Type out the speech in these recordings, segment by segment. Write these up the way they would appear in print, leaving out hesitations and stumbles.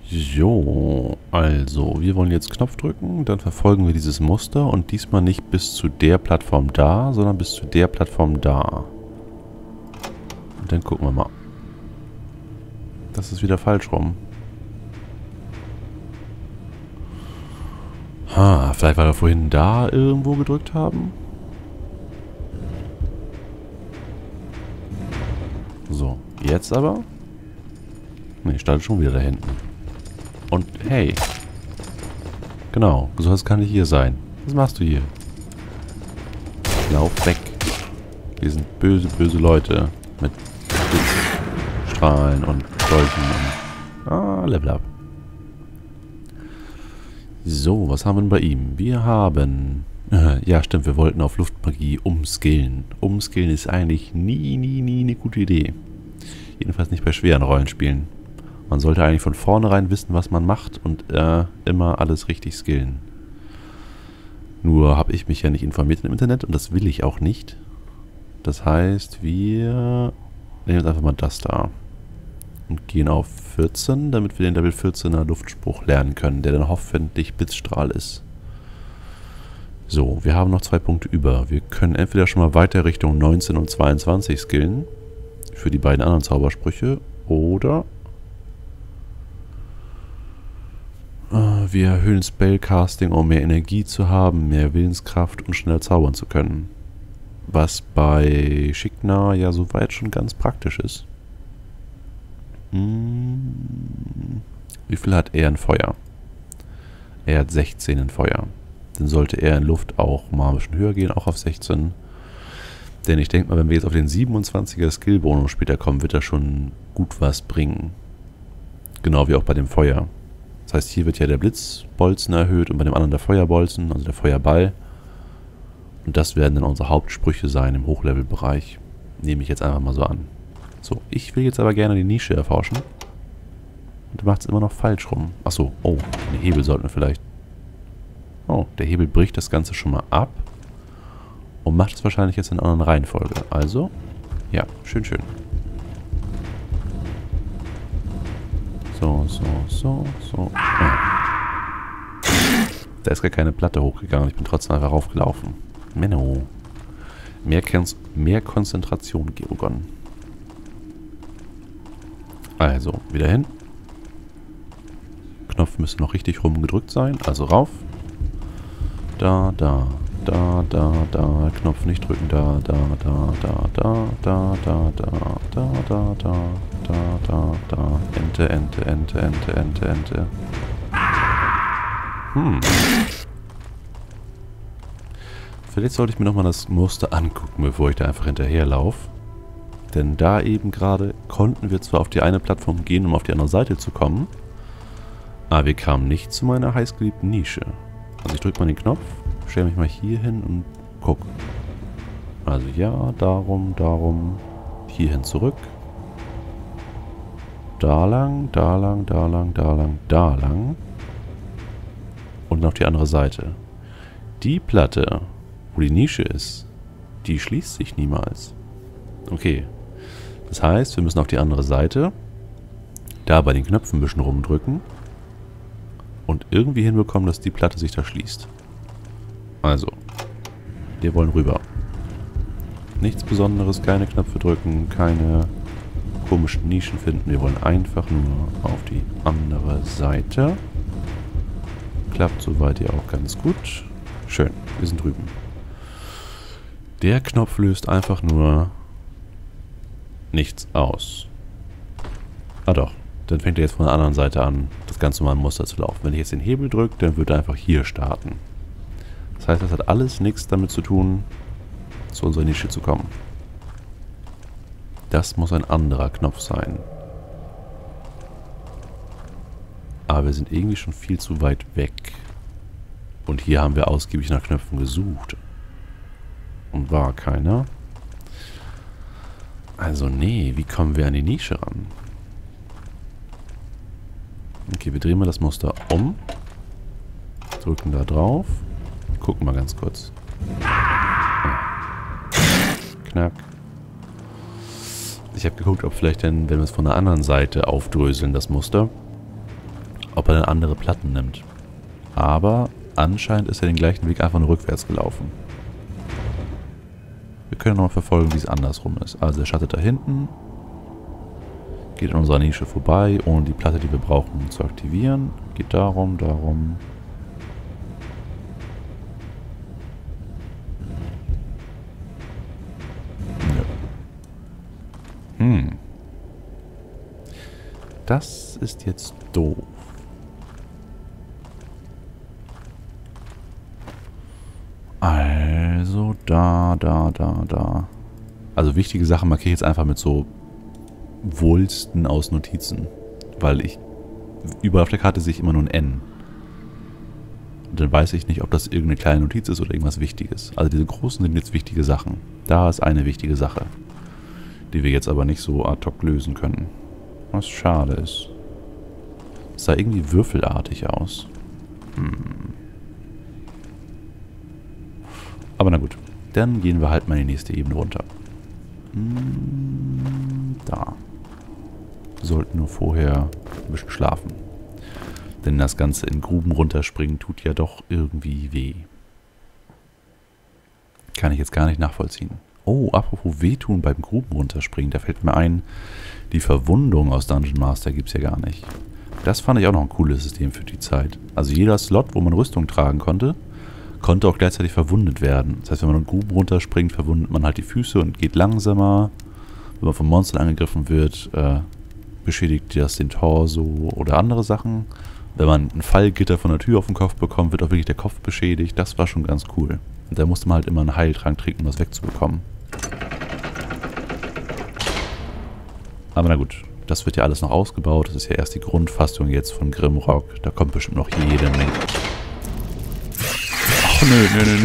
So, also, wir wollen jetzt Knopf drücken, dann verfolgen wir dieses Muster und diesmal nicht bis zu der Plattform da, sondern bis zu der Plattform da. Und dann gucken wir mal. Das ist wieder falsch rum. Vielleicht weil wir vorhin da irgendwo gedrückt haben. So, jetzt aber. Ne, startet schon wieder da hinten. Und hey. Genau, du sollst gar nicht hier sein. Was machst du hier? Lauf weg. Wir sind böse, böse Leute. Mit Blitzstrahlen und Dolchen und... Level up. So, was haben wir denn bei ihm? Wir haben... Ja, stimmt, wir wollten auf Luftmagie umskillen. Umskillen ist eigentlich nie eine gute Idee. Jedenfalls nicht bei schweren Rollenspielen. Man sollte eigentlich von vornherein wissen, was man macht und immer alles richtig skillen. Nur habe ich mich ja nicht informiert im Internet und das will ich auch nicht. Das heißt, wir nehmen jetzt einfach mal das da. Und gehen auf 14, damit wir den Level 14er Luftspruch lernen können, der dann hoffentlich Blitzstrahl ist. So, wir haben noch 2 Punkte über. Wir können entweder schon mal weiter Richtung 19 und 22 skillen. Für die beiden anderen Zaubersprüche. Oder wir erhöhen Spellcasting, um mehr Energie zu haben, mehr Willenskraft und schneller zaubern zu können. Was bei Schickner ja soweit schon ganz praktisch ist. Wie viel hat er in Feuer? Er hat 16 in Feuer. Dann sollte er in Luft auch mal ein bisschen höher gehen, auch auf 16. Denn ich denke mal, wenn wir jetzt auf den 27er Skill-Bonus später kommen, wird er schon gut was bringen. Genau wie auch bei dem Feuer. Das heißt, hier wird ja der Blitzbolzen erhöht und bei dem anderen der Feuerbolzen, also der Feuerball. Und das werden dann unsere Hauptsprüche sein im Hochlevel-Bereich. Nehme ich jetzt einfach mal so an. So, ich will jetzt aber gerne die Nische erforschen. Und du machst es immer noch falsch rum. Achso, oh, den Hebel sollten wir vielleicht... Oh, der Hebel bricht das Ganze schon mal ab. Und macht es wahrscheinlich jetzt in einer anderen Reihenfolge. Also, ja, schön. So. Da ist gar keine Platte hochgegangen. Ich bin trotzdem einfach raufgelaufen. Menno. Mehr Konzentration, Geogon. Also, wieder hin. Knopf müsste noch richtig rumgedrückt sein. Also rauf. Da. Knopf nicht drücken. Da. Ente. Vielleicht sollte ich mir nochmal das Muster angucken, bevor ich da einfach hinterherlaufe. Denn da eben gerade konnten wir zwar auf die eine Plattform gehen, um auf die andere Seite zu kommen, aber wir kamen nicht zu meiner heißgeliebten Nische. Also ich drücke mal den Knopf, stelle mich mal hier hin und guck. Also ja, darum, hierhin zurück. Da lang. Und auf die andere Seite. Die Platte, wo die Nische ist, die schließt sich niemals. Okay. Das heißt, wir müssen auf die andere Seite, da bei den Knöpfen ein bisschen rumdrücken und irgendwie hinbekommen, dass die Platte sich da schließt. Also, wir wollen rüber. Nichts Besonderes, keine Knöpfe drücken, keine komischen Nischen finden. Wir wollen einfach nur auf die andere Seite. Klappt soweit ja auch ganz gut. Schön, wir sind drüben. Der Knopf löst einfach nur nichts aus. Ah doch, dann fängt er jetzt von der anderen Seite an, das ganz normale Muster zu laufen. Wenn ich jetzt den Hebel drücke, dann wird er einfach hier starten. Das heißt, das hat alles nichts damit zu tun, zu unserer Nische zu kommen. Das muss ein anderer Knopf sein. Aber wir sind irgendwie schon viel zu weit weg. Und hier haben wir ausgiebig nach Knöpfen gesucht. Und war keiner. Also nee, wie kommen wir an die Nische ran? Okay, wir drehen mal das Muster um. Drücken da drauf. Gucken mal ganz kurz. Knack. Ich habe geguckt, ob vielleicht denn, wenn wir es von der anderen Seite aufdröseln, das Muster, ob er dann andere Platten nimmt. Aber anscheinend ist er den gleichen Weg einfach nur rückwärts gelaufen. Wir können nochmal verfolgen, wie es andersrum ist. Also er schattet da hinten. Geht an unserer Nische vorbei, ohne die Platte, die wir brauchen, um zu aktivieren. Geht darum. Ja. Das ist jetzt doof. Also, da. Also wichtige Sachen markiere ich jetzt einfach mit so Wulsten aus Notizen. Weil überall auf der Karte sehe ich immer nur ein N. Und dann weiß ich nicht, ob das irgendeine kleine Notiz ist oder irgendwas Wichtiges. Also diese großen sind jetzt wichtige Sachen. Da ist eine wichtige Sache, die wir jetzt aber nicht so ad hoc lösen können. Was schade ist. Es sah irgendwie würfelartig aus. Aber na gut. Dann gehen wir halt mal in die nächste Ebene runter. Da. Wir sollten nur vorher ein bisschen schlafen. Denn das Ganze in Gruben runterspringen tut ja doch irgendwie weh. Kann ich jetzt gar nicht nachvollziehen. Oh, apropos wehtun beim Gruben runterspringen. Da fällt mir ein, die Verwundung aus Dungeon Master gibt es ja gar nicht. Das fand ich auch noch ein cooles System für die Zeit. Also jeder Slot, wo man Rüstung tragen konnte, konnte auch gleichzeitig verwundet werden. Das heißt, wenn man in Gruben runterspringt, verwundet man halt die Füße und geht langsamer. Wenn man vom Monster angegriffen wird, beschädigt das den Torso oder andere Sachen. Wenn man ein Fallgitter von der Tür auf den Kopf bekommt, wird auch wirklich der Kopf beschädigt. Das war schon ganz cool. Und da musste man halt immer einen Heiltrank trinken, um das wegzubekommen. Aber na gut, das wird ja alles noch ausgebaut. Das ist ja erst die Grundfassung jetzt von Grimrock. Da kommt bestimmt noch jede Menge. Ach nö.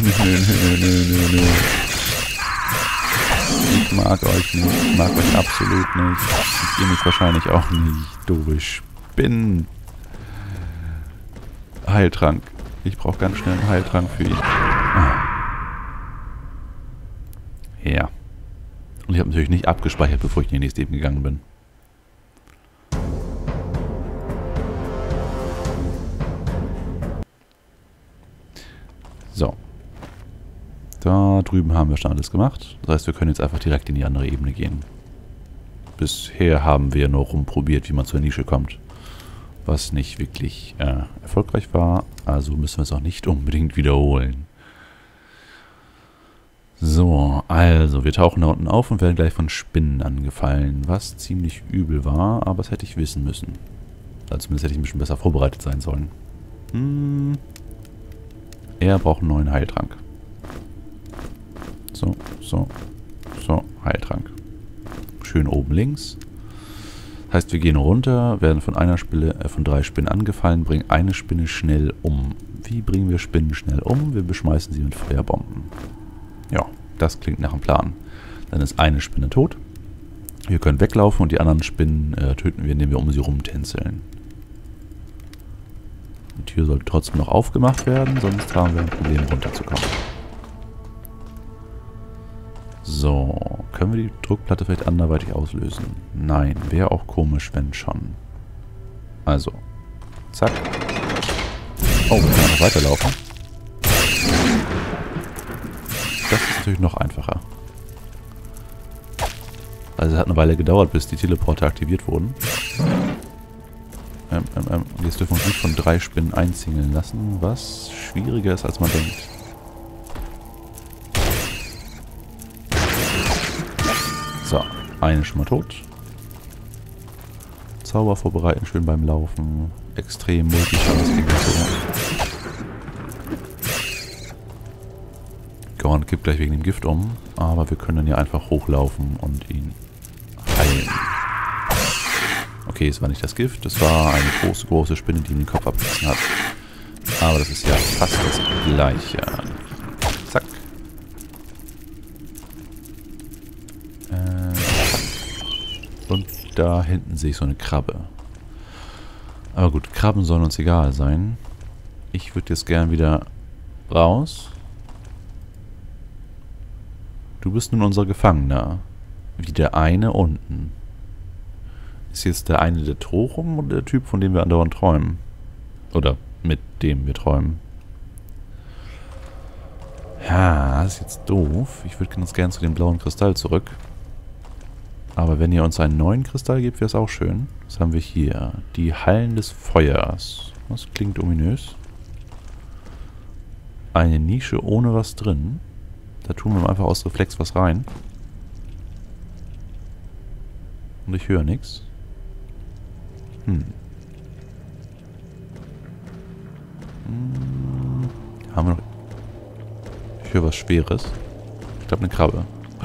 Ich mag euch nicht. Ich mag euch absolut nicht. Und ihr mich wahrscheinlich auch nicht. Doofe Spinnen. Heiltrank. Ich brauche ganz schnell einen Heiltrank für ihn. Ja. Und ich habe natürlich nicht abgespeichert, bevor ich in die nächste Ebene gegangen bin. So. Da drüben haben wir schon alles gemacht. Das heißt, wir können jetzt einfach direkt in die andere Ebene gehen. Bisher haben wir nur rumprobiert, wie man zur Nische kommt. Was nicht wirklich erfolgreich war. Also müssen wir es auch nicht unbedingt wiederholen. So, also wir tauchen da unten auf und werden gleich von Spinnen angefallen. Was ziemlich übel war, aber das hätte ich wissen müssen. Also zumindest hätte ich ein bisschen besser vorbereitet sein sollen. Er braucht einen neuen Heiltrank. So, Heiltrank. Schön oben links. Heißt, wir gehen runter, werden von 3 Spinnen angefallen, bringen eine Spinne schnell um. Wie bringen wir Spinnen schnell um? Wir beschmeißen sie mit Feuerbomben. Ja, das klingt nach einem Plan. Dann ist eine Spinne tot. Wir können weglaufen und die anderen Spinnen töten wir, indem wir um sie rumtänzeln. Die Tür sollte trotzdem noch aufgemacht werden, sonst haben wir ein Problem, runterzukommen. So, können wir die Druckplatte vielleicht anderweitig auslösen? Nein, wäre auch komisch, wenn schon. Also, zack. Oh, wir können noch weiterlaufen. Das ist natürlich noch einfacher. Also es hat eine Weile gedauert, bis die Teleporter aktiviert wurden. Und jetzt dürfen wir uns nicht von 3 Spinnen einzingeln lassen, was schwieriger ist, als man denkt. So, eine schon mal tot. Zauber vorbereiten, schön beim Laufen. Extrem Multichance-Kombination. Gorn kippt gleich wegen dem Gift um, aber wir können dann ja einfach hochlaufen und ihn heilen. Okay, es war nicht das Gift, es war eine große Spinne, die ihm den Kopf abgerissen hat. Aber das ist ja fast das Gleiche. Zack. Und da hinten sehe ich so eine Krabbe. Aber gut, Krabben sollen uns egal sein. Ich würde jetzt gern wieder raus. Du bist nun unser Gefangener. Wie der eine unten. Ist jetzt der eine der Trochum oder der Typ, von dem wir andauernd träumen? Oder mit dem wir träumen. Ja, das ist jetzt doof. Ich würde ganz gern zu dem blauen Kristall zurück. Aber wenn ihr uns einen neuen Kristall gebt, wäre es auch schön. Was haben wir hier? Die Hallen des Feuers. Das klingt ominös. Eine Nische ohne was drin. Da tun wir einfach aus Reflex was rein. Und ich höre nichts. Haben wir noch... Ich höre was Schweres. Ich glaube eine Krabbe.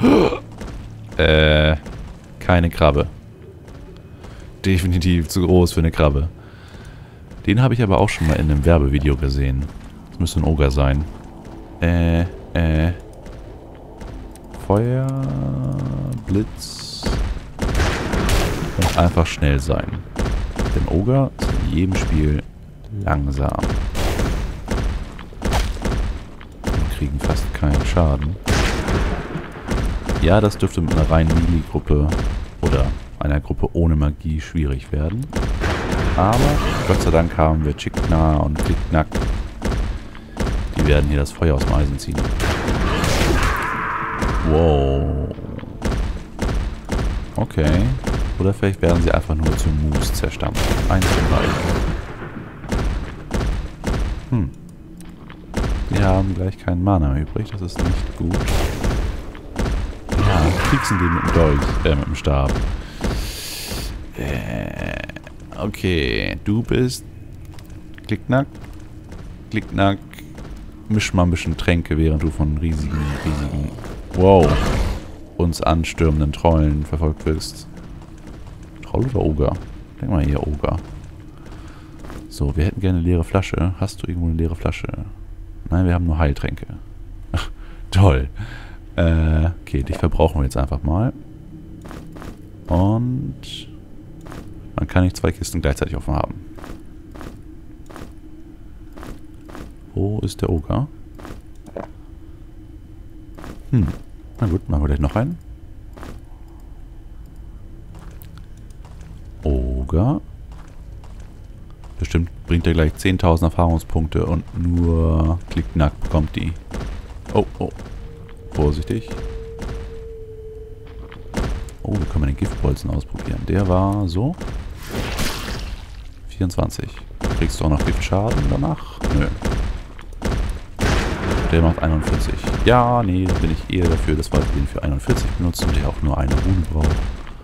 Keine Krabbe. Definitiv zu groß für eine Krabbe. Den habe ich aber auch schon mal in einem Werbevideo gesehen. Das müsste ein Oger sein. Feuer, Blitz und einfach schnell sein. Denn Oger ist in jedem Spiel langsam. Wir kriegen fast keinen Schaden. Ja, das dürfte mit einer reinen Melee-Gruppe oder einer Gruppe ohne Magie schwierig werden. Aber Gott sei Dank haben wir Chickna und Klickknack. Die werden hier das Feuer aus dem Eisen ziehen. Wow. Okay. Oder vielleicht werden sie einfach nur zu Moos zerstampft. Eins von beiden. Wir haben gleich keinen Mana mehr übrig. Das ist nicht gut. Ja, pieksen den mit dem Dolch. Mit dem Stab. Okay. Du bist... Klickknack. Klickknack. Misch mal ein bisschen Tränke, während du von riesigen... Wow. Uns anstürmenden Trollen verfolgt wirst. Troll oder Oger? Denk mal hier, Oger. So, wir hätten gerne eine leere Flasche. Hast du irgendwo eine leere Flasche? Nein, wir haben nur Heiltränke. Ach, toll. Okay, dich verbrauchen wir jetzt einfach mal. Und... Man kann nicht 2 Kisten gleichzeitig offen haben. Wo ist der Oger? Na gut, machen wir gleich noch einen. Oger. Bestimmt bringt er gleich 10.000 Erfahrungspunkte und nur Klickknack bekommt die. Oh, oh. Vorsichtig. Oh, wir können den Giftbolzen ausprobieren. Der war so. 24. Kriegst du auch noch Giftschaden danach? Nö. Der macht 41. Ja, nee, da bin ich eher dafür, dass wir den für 41 benutzen, der auch nur eine Rune braucht.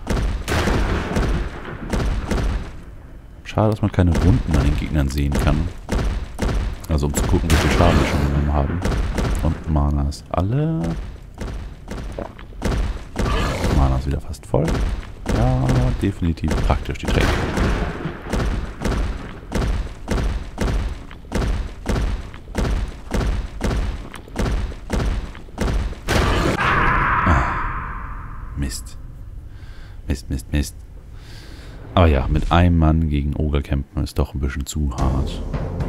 Schade, dass man keine Wunden an den Gegnern sehen kann. Also um zu gucken, wie viel Schaden wir schon genommen haben. Und Mana ist alle. Mana ist wieder fast voll. Ja, definitiv praktisch die Tränke. Mist. Mist. Aber ja, mit einem Mann gegen Oger kämpfen ist doch ein bisschen zu hart.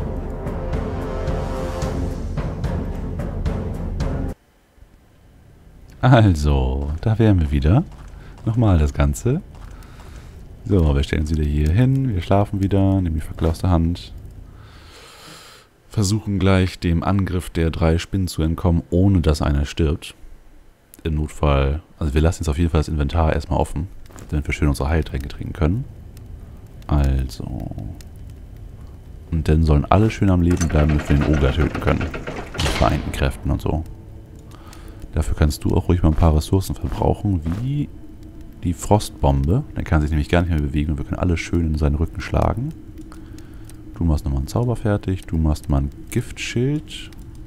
Also, da wären wir wieder. Nochmal das Ganze. So, wir stellen uns wieder hier hin. Wir schlafen wieder, nehmen die Fackel aus der Hand. Versuchen gleich dem Angriff der 3 Spinnen zu entkommen, ohne dass einer stirbt. Im Notfall, also wir lassen jetzt auf jeden Fall das Inventar erstmal offen, damit wir schön unsere Heiltränke trinken können. Also. Und dann sollen alle schön am Leben bleiben, damit wir den Oger töten können. Mit vereinten Kräften und so. Dafür kannst du auch ruhig mal ein paar Ressourcen verbrauchen, wie die Frostbombe. Dann kann er sich nämlich gar nicht mehr bewegen und wir können alle schön in seinen Rücken schlagen. Du machst nochmal einen Zauber fertig, du machst mal ein Giftschild.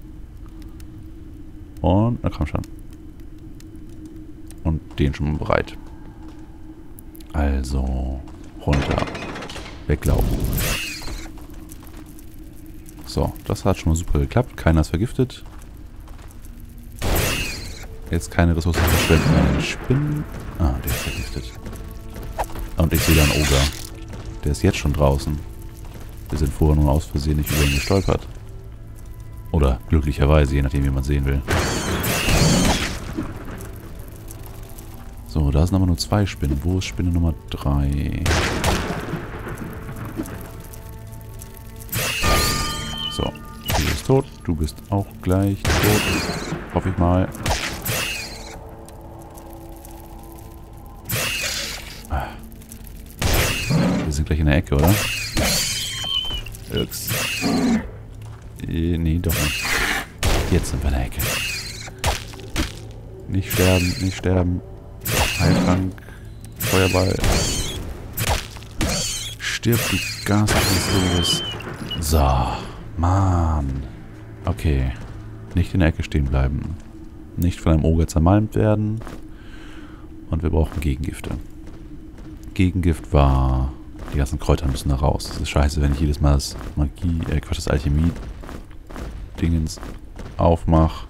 Und, na komm schon. Und den schon mal bereit. Also, runter. Weglaufen. So, das hat schon mal super geklappt. Keiner ist vergiftet. Jetzt keine Ressourcen verschwenden an den Spinnen. Ah, der ist vergiftet. Und ich sehe da einen Oger. Der ist jetzt schon draußen. Wir sind vorher nur aus Versehen nicht über ihn gestolpert. Oder glücklicherweise, je nachdem wie man sehen will. So, da sind aber nur 2 Spinnen. Wo ist Spinne Nummer 3? bist tot. Du bist auch gleich tot. Hoffe ich mal. Wir sind gleich in der Ecke, oder? Ups. Nee, doch nicht. Jetzt sind wir in der Ecke. Nicht sterben, nicht sterben. Heiltrank. Feuerball. Stirb, du Gasfresses. So. Mann. Okay. Nicht in der Ecke stehen bleiben. Nicht von einem Oger zermalmt werden. Und wir brauchen Gegengifte. Gegengift war... Die ganzen Kräuter müssen da raus. Das ist scheiße, wenn ich jedes Mal das das Alchemie-Dingens aufmache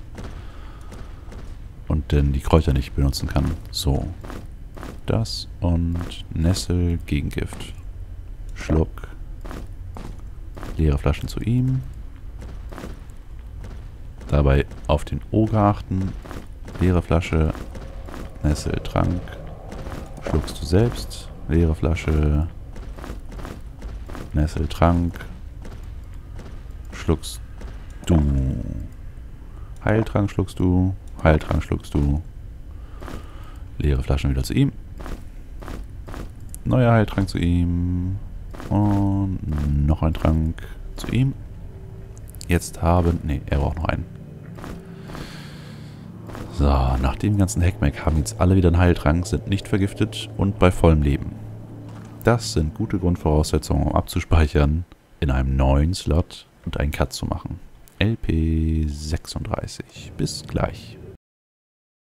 und dann die Kräuter nicht benutzen kann. So. Das und Nessel, Gegengift. Schluck. Leere Flaschen zu ihm. Dabei auf den Oger achten. Leere Flasche. Nessel, Trank. Schluckst du selbst. Leere Flasche. Nessel, Trank. Schluckst du. Heiltrank schluckst du. Heiltrank schluckst du. Leere Flaschen wieder zu ihm. Neuer Heiltrank zu ihm. Und noch ein Trank zu ihm. Jetzt haben... Ne, er braucht noch einen. So, nach dem ganzen Heckmeck haben jetzt alle wieder einen Heiltrank, sind nicht vergiftet und bei vollem Leben. Das sind gute Grundvoraussetzungen, um abzuspeichern, in einem neuen Slot und einen Cut zu machen. LP36. Bis gleich.